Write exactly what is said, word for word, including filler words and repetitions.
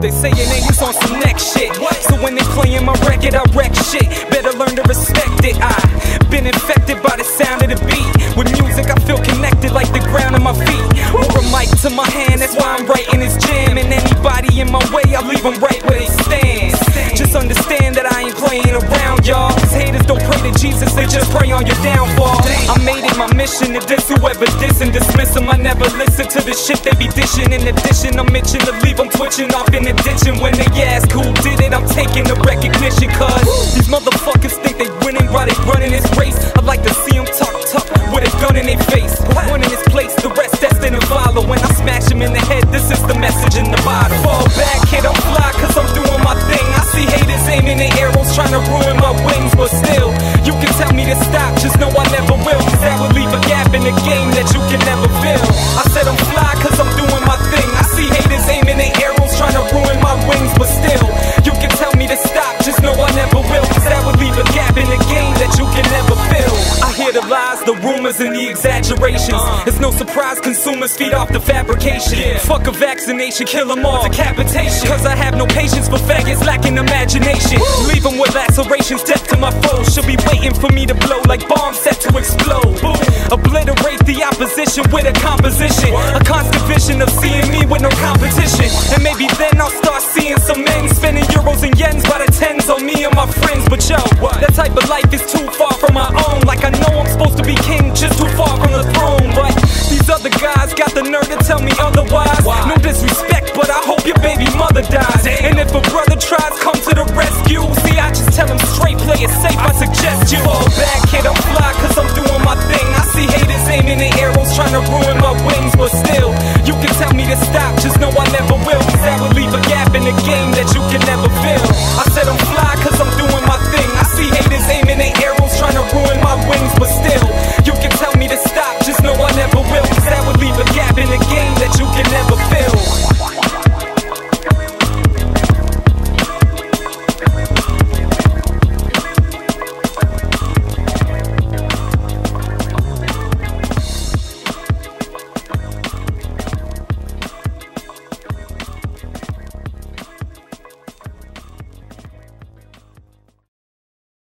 they saying they was on some next shit. So when they playing my record, I wreck shit. Better learn to respect it. I been infected by the sound of the beat. With music, I feel connected like the ground on my feet. Or a mic to my hand, that's why I'm writing this jam. And anybody in my way, I leave them right where they stand. Just understand that I ain't playing around, y'all. Cause haters don't pray to Jesus, they just pray on your downfall. I made it my mission to diss whoever diss and dismiss them. I never listen to the shit they be dishing. In addition, I'm itching to leave them twitching off in the ditching. When they ask who did it, I'm taking the recognition. Cause these motherfuckers think they winning while they running this race. I like to see them talk tough with a gun in their face. One in this place, the rest destined to follow. When I smash them in the head, this is the message in the bottle. Fall back, kid, I'm fly cause I'm doing my thing. I see haters aiming their arrows trying to ruin my wings. But still, you can tell me to stop, just know I never will. Cause that would leave a gap in the game that you can never fill. I said I'm fly cause I'm doing my thing. I see haters aiming their arrows trying to ruin my wings. But still, you can tell me to stop, just know I never will. Cause that would leave a gap in the game that you can never fill. I hear the lies, the rumors, and the exaggerations. It's no surprise consumers feed off the fabrication. Fuck a vaccination, kill them all, decapitation. Cause I have no patience for faggots lacking imagination. Leave them with lacerations, death to my foes. Should be waiting for me to blow like bombs set to explode. Boom. Obliterate the opposition with a composition. A constant vision of seeing me with no competition. And maybe then I'll start seeing some men spending euros and yens by the tens on me and my friends. But yo, that type of life is too far from my own. Like I know I'm supposed to be king, just too far from the throne. But these other guys got the nerve to tell me otherwise. No disrespect, but I hope your baby mother dies. And if a brother tries, come to the rescue. See, I just tell him straight, play it safe, I suggest you fall back, kid, I'm fly cause I'm doing my thing. I see haters aiming their arrows trying to ruin my wings. But still, you can tell me to stop, just know I never will. Cause that would leave a gap